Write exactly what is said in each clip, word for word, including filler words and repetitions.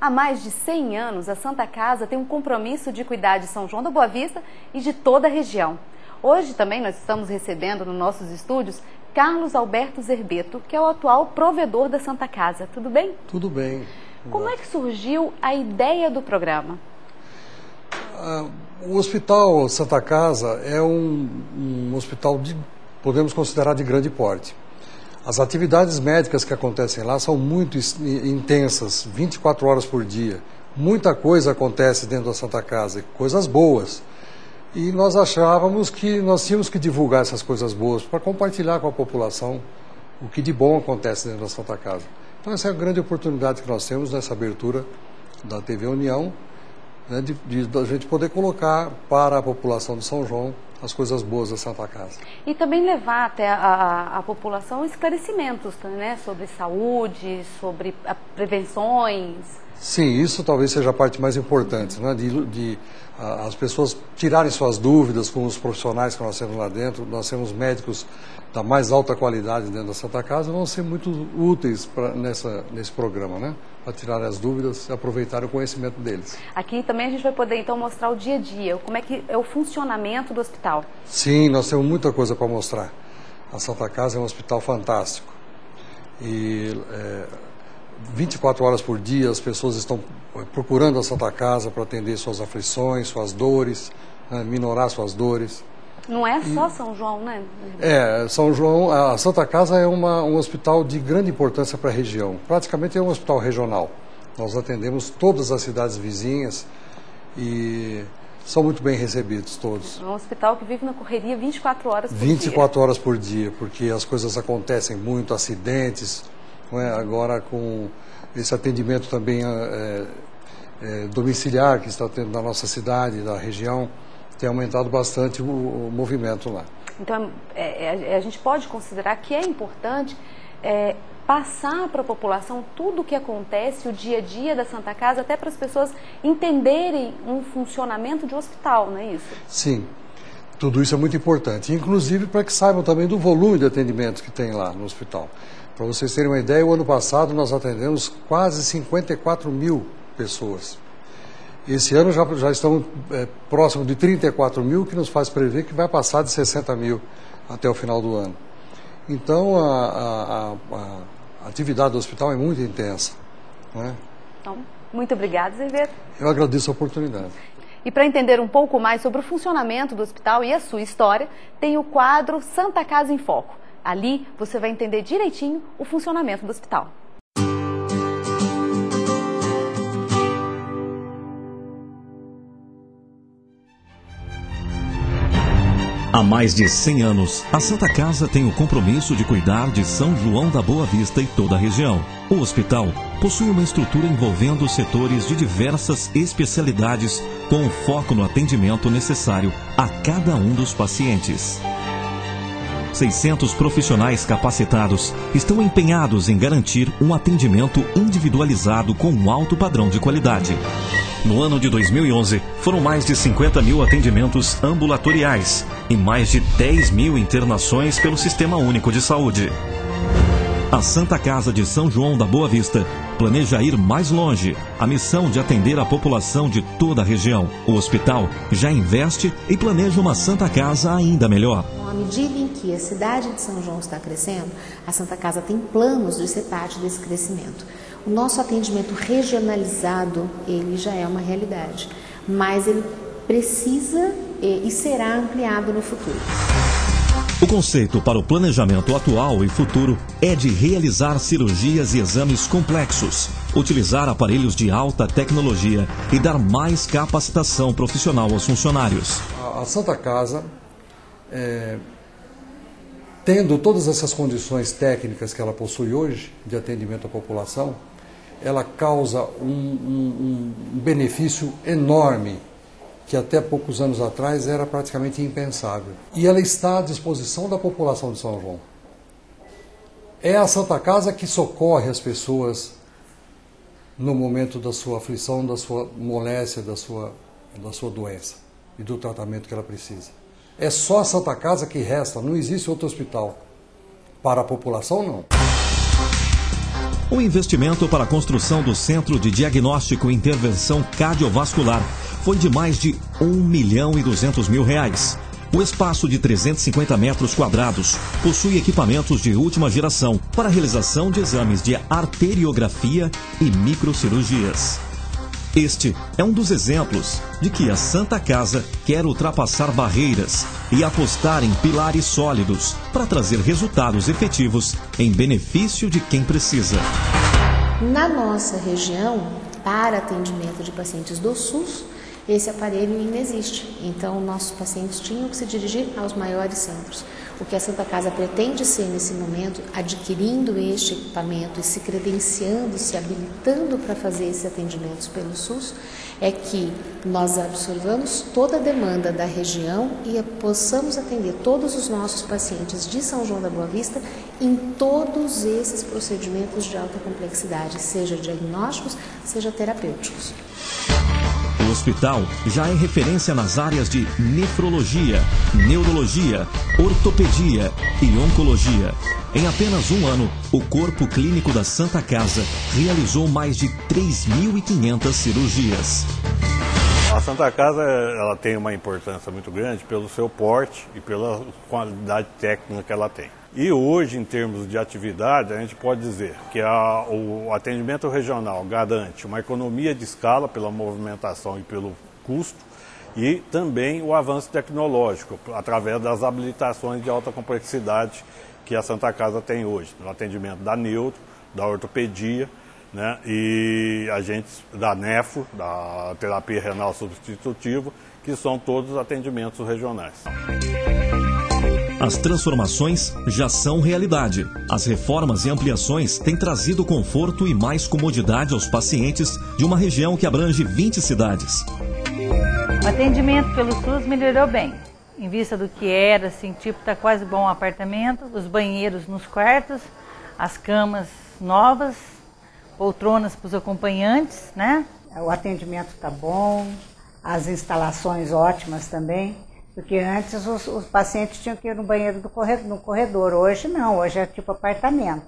Há mais de cem anos, a Santa Casa tem um compromisso de cuidar de São João da Boa Vista e de toda a região. Hoje também nós estamos recebendo nos nossos estúdios Carlos Alberto Zerbeto, que é o atual provedor da Santa Casa. Tudo bem? Tudo bem. Como é que surgiu a ideia do programa? Ah, o Hospital Santa Casa é um, um hospital, de, podemos considerar, de grande porte. As atividades médicas que acontecem lá são muito intensas, vinte e quatro horas por dia. Muita coisa acontece dentro da Santa Casa, coisas boas. E nós achávamos que nós tínhamos que divulgar essas coisas boas para compartilhar com a população o que de bom acontece dentro da Santa Casa. Então essa é a grande oportunidade que nós temos nessa abertura da T V União, né, de, de, de a gente poder colocar para a população de São João as coisas boas da Santa Casa. E também levar até a, a, a população esclarecimentos, né, sobre saúde, sobre a, prevenções. Sim, isso talvez seja a parte mais importante, né, de, de a, as pessoas tirarem suas dúvidas com os profissionais que nós temos lá dentro. Nós temos médicos da mais alta qualidade dentro da Santa Casa, vão ser muito úteis pra, nessa, nesse programa, né? Para tirar as dúvidas e aproveitar o conhecimento deles. Aqui também a gente vai poder então mostrar o dia a dia, como é que é o funcionamento do hospital. Sim, nós temos muita coisa para mostrar. A Santa Casa é um hospital fantástico. E é, vinte e quatro horas por dia as pessoas estão procurando a Santa Casa para atender suas aflições, suas dores, né, minorar suas dores. Não é só São João, né? É, São João, a Santa Casa é uma, um hospital de grande importância para a região. Praticamente é um hospital regional. Nós atendemos todas as cidades vizinhas e são muito bem recebidos todos. É um hospital que vive na correria vinte e quatro horas por dia. vinte e quatro horas por dia, porque as coisas acontecem muito, acidentes, não é? Agora com esse atendimento também é, é, domiciliar que está tendo na nossa cidade, na região, tem aumentado bastante o, o movimento lá. Então, é, é, a gente pode considerar que é importante é, passar para a população tudo o que acontece, o dia a dia da Santa Casa, até para as pessoas entenderem um funcionamento de um hospital, não é isso? Sim, tudo isso é muito importante, inclusive para que saibam também do volume de atendimentos que tem lá no hospital. Para vocês terem uma ideia, o ano passado nós atendemos quase cinquenta e quatro mil pessoas. Esse ano já, já estamos é, próximo de trinta e quatro mil, que nos faz prever que vai passar de sessenta mil até o final do ano. Então, a, a, a, a atividade do hospital é muito intensa, né? Então, muito obrigada, Zerbeto. Eu agradeço a oportunidade. E para entender um pouco mais sobre o funcionamento do hospital e a sua história, tem o quadro Santa Casa em Foco. Ali você vai entender direitinho o funcionamento do hospital. Há mais de cem anos, a Santa Casa tem o compromisso de cuidar de São João da Boa Vista e toda a região. O hospital possui uma estrutura envolvendo setores de diversas especialidades, com foco no atendimento necessário a cada um dos pacientes. seiscentos profissionais capacitados estão empenhados em garantir um atendimento individualizado com um alto padrão de qualidade. No ano de dois mil e onze, foram mais de cinquenta mil atendimentos ambulatoriais e mais de dez mil internações pelo Sistema Único de Saúde. A Santa Casa de São João da Boa Vista planeja ir mais longe, a missão de atender a população de toda a região. O hospital já investe e planeja uma Santa Casa ainda melhor. À medida em que a cidade de São João está crescendo, a Santa Casa tem planos de ser parte desse crescimento. O nosso atendimento regionalizado, ele já é uma realidade, mas ele precisa e será ampliado no futuro. O conceito para o planejamento atual e futuro é de realizar cirurgias e exames complexos, utilizar aparelhos de alta tecnologia e dar mais capacitação profissional aos funcionários. A Santa Casa, é, tendo todas essas condições técnicas que ela possui hoje de atendimento à população, ela causa um, um, um benefício enorme que até poucos anos atrás era praticamente impensável. E ela está à disposição da população de São João. É a Santa Casa que socorre as pessoas no momento da sua aflição, da sua moléstia, da sua, da sua doença e do tratamento que ela precisa. É só a Santa Casa que resta, não existe outro hospital. Para a população, não. O investimento para a construção do Centro de Diagnóstico e Intervenção Cardiovascular foi de mais de um milhão e duzentos mil reais. O espaço de trezentos e cinquenta metros quadrados possui equipamentos de última geração para a realização de exames de arteriografia e microcirurgias. Este é um dos exemplos de que a Santa Casa quer ultrapassar barreiras e apostar em pilares sólidos para trazer resultados efetivos em benefício de quem precisa. Na nossa região, para atendimento de pacientes do SUS, esse aparelho ainda existe. Então, nossos pacientes tinham que se dirigir aos maiores centros. O que a Santa Casa pretende ser nesse momento, adquirindo este equipamento e se credenciando, se habilitando para fazer esses atendimentos pelo SUS, é que nós absorvamos toda a demanda da região e possamos atender todos os nossos pacientes de São João da Boa Vista em todos esses procedimentos de alta complexidade, seja diagnósticos, seja terapêuticos. O hospital já é referência nas áreas de nefrologia, neurologia, ortopedia e oncologia. Em apenas um ano, o Corpo Clínico da Santa Casa realizou mais de três mil e quinhentas cirurgias. A Santa Casa ela tem uma importância muito grande pelo seu porte e pela qualidade técnica que ela tem. E hoje, em termos de atividade, a gente pode dizer que a, o atendimento regional garante uma economia de escala pela movimentação e pelo custo e também o avanço tecnológico através das habilitações de alta complexidade que a Santa Casa tem hoje, no atendimento da neuro, da ortopedia, né, e agentes da nefro, da terapia renal substitutiva, que são todos atendimentos regionais. As transformações já são realidade. As reformas e ampliações têm trazido conforto e mais comodidade aos pacientes de uma região que abrange vinte cidades. O atendimento pelo SUS melhorou bem, em vista do que era, assim, tipo, tá quase bom o apartamento, os banheiros nos quartos, as camas novas, poltronas para os acompanhantes, né? O atendimento está bom, as instalações ótimas também. Porque antes os, os pacientes tinham que ir no banheiro do corredor, no corredor. Hoje não, hoje é tipo apartamento.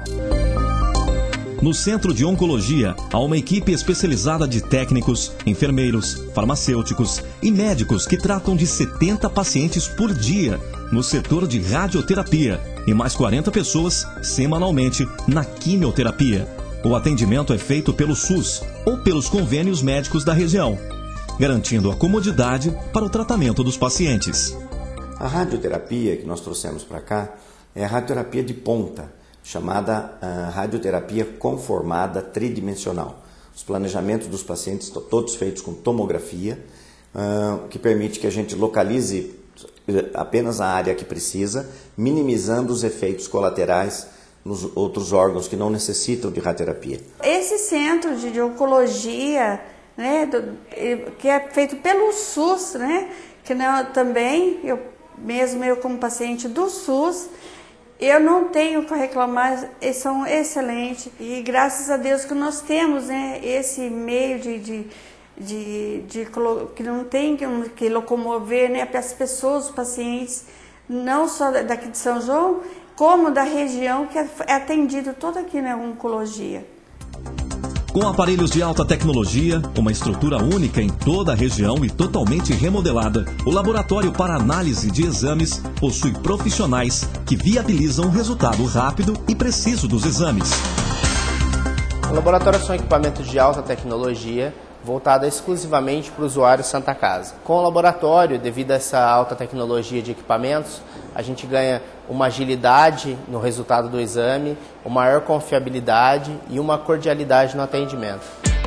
No Centro de Oncologia, há uma equipe especializada de técnicos, enfermeiros, farmacêuticos e médicos que tratam de setenta pacientes por dia no setor de radioterapia e mais quarenta pessoas semanalmente na quimioterapia. O atendimento é feito pelo SUS ou pelos convênios médicos da região, garantindo a comodidade para o tratamento dos pacientes. A radioterapia que nós trouxemos para cá é a radioterapia de ponta, chamada uh, radioterapia conformada tridimensional. Os planejamentos dos pacientes estão todos feitos com tomografia, uh, que permite que a gente localize apenas a área que precisa, minimizando os efeitos colaterais nos outros órgãos que não necessitam de radioterapia. Esse centro de, de oncologia, né, do, que é feito pelo SUS, né, que não, também, eu, mesmo eu como paciente do SUS, eu não tenho que reclamar, eles são excelentes e graças a Deus que nós temos, né, esse meio de, de, de, de que não tem que, que locomover, né, para as pessoas, os pacientes, não só daqui de São João, como da região que é atendido todo aqui na oncologia. Com aparelhos de alta tecnologia, uma estrutura única em toda a região e totalmente remodelada, o laboratório para análise de exames possui profissionais que viabilizam o resultado rápido e preciso dos exames. O laboratório são equipamentos de alta tecnologia voltada exclusivamente para o usuário Santa Casa. Com o laboratório, devido a essa alta tecnologia de equipamentos, a gente ganha uma agilidade no resultado do exame, uma maior confiabilidade e uma cordialidade no atendimento.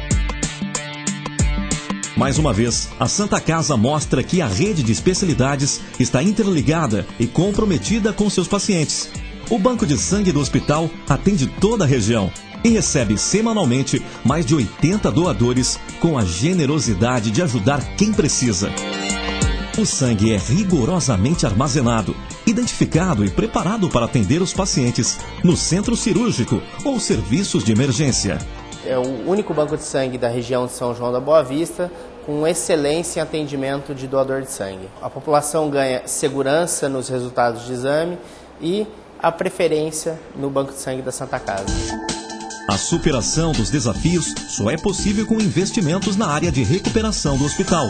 Mais uma vez, a Santa Casa mostra que a rede de especialidades está interligada e comprometida com seus pacientes. O Banco de Sangue do hospital atende toda a região e recebe semanalmente mais de oitenta doadores com a generosidade de ajudar quem precisa. O sangue é rigorosamente armazenado, identificado e preparado para atender os pacientes no centro cirúrgico ou serviços de emergência. É o único banco de sangue da região de São João da Boa Vista com excelência em atendimento de doador de sangue. A população ganha segurança nos resultados de exame e a preferência no banco de sangue da Santa Casa. A superação dos desafios só é possível com investimentos na área de recuperação do hospital.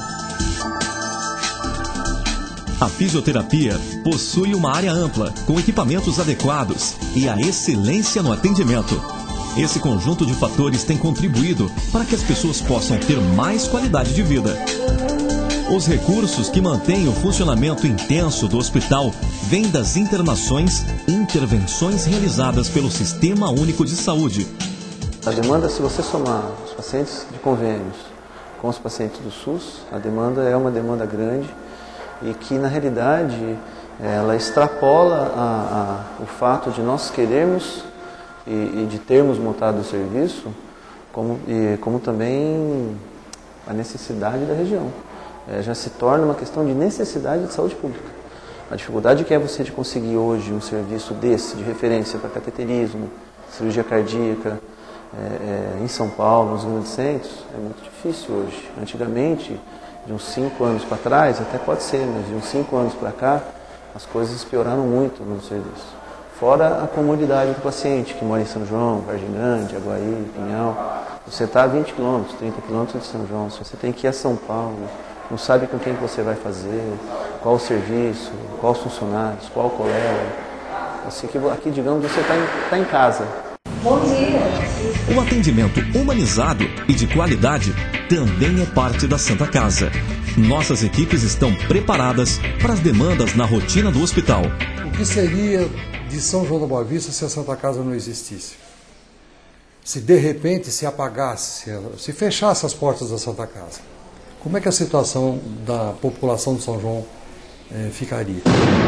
A fisioterapia possui uma área ampla, com equipamentos adequados e a excelência no atendimento. Esse conjunto de fatores tem contribuído para que as pessoas possam ter mais qualidade de vida. Os recursos que mantêm o funcionamento intenso do hospital vêm das internações e intervenções realizadas pelo Sistema Único de Saúde. A demanda, se você somar os pacientes de convênios com os pacientes do SUS, a demanda é uma demanda grande e que, na realidade, ela extrapola a, a, o fato de nós querermos e, e de termos montado o serviço, como, e, como também a necessidade da região. É, já se torna uma questão de necessidade de saúde pública. A dificuldade que é você de conseguir hoje um serviço desse, de referência para cateterismo, cirurgia cardíaca, é, é, em São Paulo, nos grandes centros, é muito difícil hoje. Antigamente, de uns cinco anos para trás, até pode ser, mas de uns cinco anos para cá, as coisas pioraram muito no serviço. Fora a comodidade do paciente, que mora em São João, Vargem Grande, Aguaí, Pinhal. Você está a vinte quilômetros, trinta quilômetros de São João, se você tem que ir a São Paulo, não sabe com quem que você vai fazer, qual o serviço, quais os funcionários, qual o colega. Assim que aqui, digamos, você está em, tá em casa. Bom dia! O atendimento humanizado e de qualidade também é parte da Santa Casa. Nossas equipes estão preparadas para as demandas na rotina do hospital. O que seria de São João da Boa Vista se a Santa Casa não existisse? Se de repente se apagasse, se fechasse as portas da Santa Casa, como é que a situação da população de São João eh, ficaria?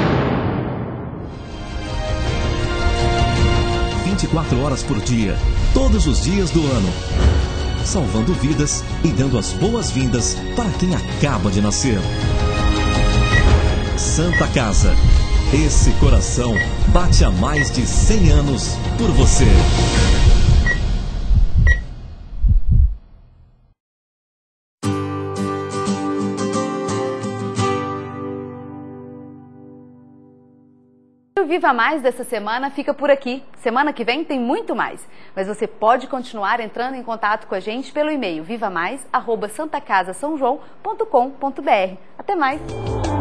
vinte e quatro horas por dia, todos os dias do ano, salvando vidas e dando as boas-vindas para quem acaba de nascer. Santa Casa. Esse coração bate há mais de cem anos por você. O Viva Mais dessa semana fica por aqui. Semana que vem tem muito mais. Mas você pode continuar entrando em contato com a gente pelo e-mail viva mais arroba santa casa são joão ponto com ponto br. Até mais!